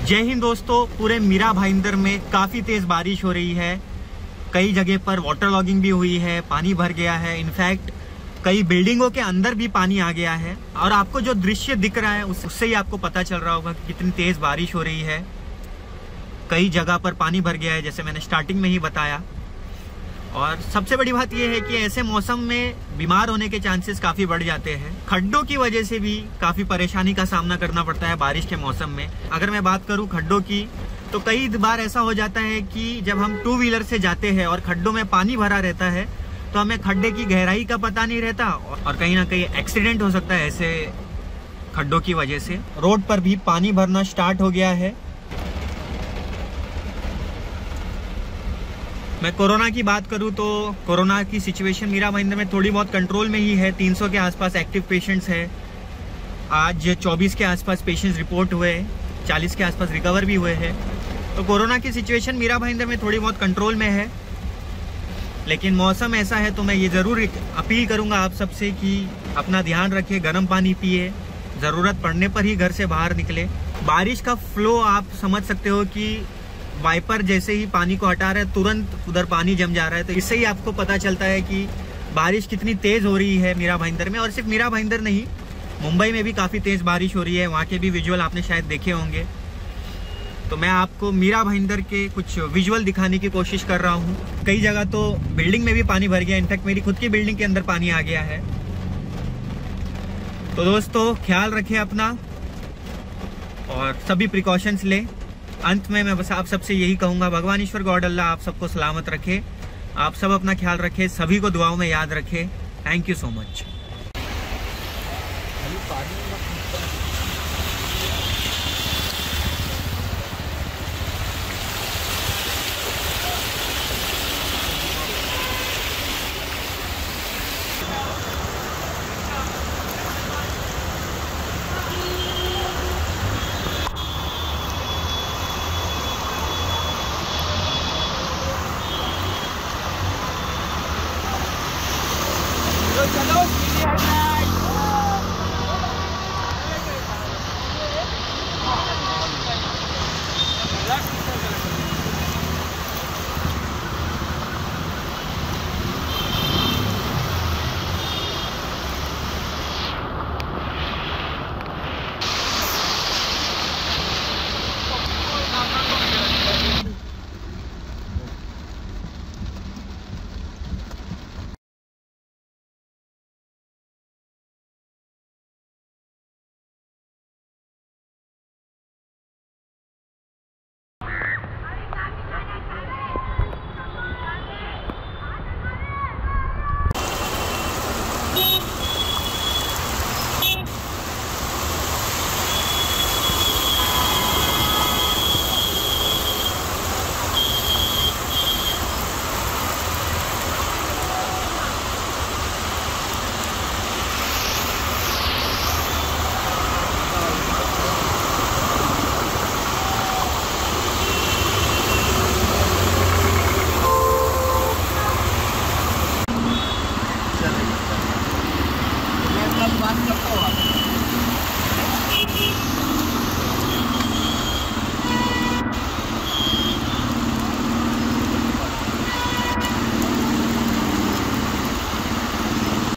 जय हिंद दोस्तों, पूरे मीरा भाईंदर में काफ़ी तेज़ बारिश हो रही है। कई जगह पर वाटर लॉगिंग भी हुई है, पानी भर गया है। इनफैक्ट कई बिल्डिंगों के अंदर भी पानी आ गया है। और आपको जो दृश्य दिख रहा है उससे ही आपको पता चल रहा होगा कि कितनी तेज़ बारिश हो रही है। कई जगह पर पानी भर गया है, जैसे मैंने स्टार्टिंग में ही बताया। और सबसे बड़ी बात यह है कि ऐसे मौसम में बीमार होने के चांसेस काफ़ी बढ़ जाते हैं। खड्डों की वजह से भी काफ़ी परेशानी का सामना करना पड़ता है बारिश के मौसम में। अगर मैं बात करूं खड्डों की, तो कई बार ऐसा हो जाता है कि जब हम टू व्हीलर से जाते हैं और खड्डों में पानी भरा रहता है तो हमें खड्डे की गहराई का पता नहीं रहता और कहीं ना कहीं एक्सीडेंट हो सकता है ऐसे खड्डों की वजह से। रोड पर भी पानी भरना स्टार्ट हो गया है। मैं कोरोना की बात करूं तो कोरोना की सिचुएशन मीरा भाईंदर में थोड़ी बहुत कंट्रोल में ही है। 300 के आसपास एक्टिव पेशेंट्स है। आज 24 के आसपास पेशेंट्स रिपोर्ट हुए, 40 के आसपास रिकवर भी हुए हैं। तो कोरोना की सिचुएशन मीरा भाईंदर में थोड़ी बहुत कंट्रोल में है। लेकिन मौसम ऐसा है तो मैं ये ज़रूर अपील करूंगा आप सबसे कि अपना ध्यान रखिए, गर्म पानी पिए, ज़रूरत पड़ने पर ही घर से बाहर निकले। बारिश का फ्लो आप समझ सकते हो कि वाइपर जैसे ही पानी को हटा रहा है तुरंत उधर पानी जम जा रहा है। तो इससे ही आपको पता चलता है कि बारिश कितनी तेज़ हो रही है मीरा भाईंदर में। और सिर्फ मीरा भाईंदर नहीं, मुंबई में भी काफ़ी तेज़ बारिश हो रही है। वहाँ के भी विजुअल आपने शायद देखे होंगे। तो मैं आपको मीरा भाईंदर के कुछ विजुअल दिखाने की कोशिश कर रहा हूँ। कई जगह तो बिल्डिंग में भी पानी भर गया। इनफैक्ट मेरी खुद की बिल्डिंग के अंदर पानी आ गया है। तो दोस्तों ख्याल रखें अपना और सभी प्रिकॉशंस लें। अंत में मैं बस आप सबसे यही कहूँगा, भगवान ईश्वर गॉड अल्लाह आप सबको सलामत रखे। आप सब अपना ख्याल रखें, सभी को दुआओं में याद रखें। Thank you so much.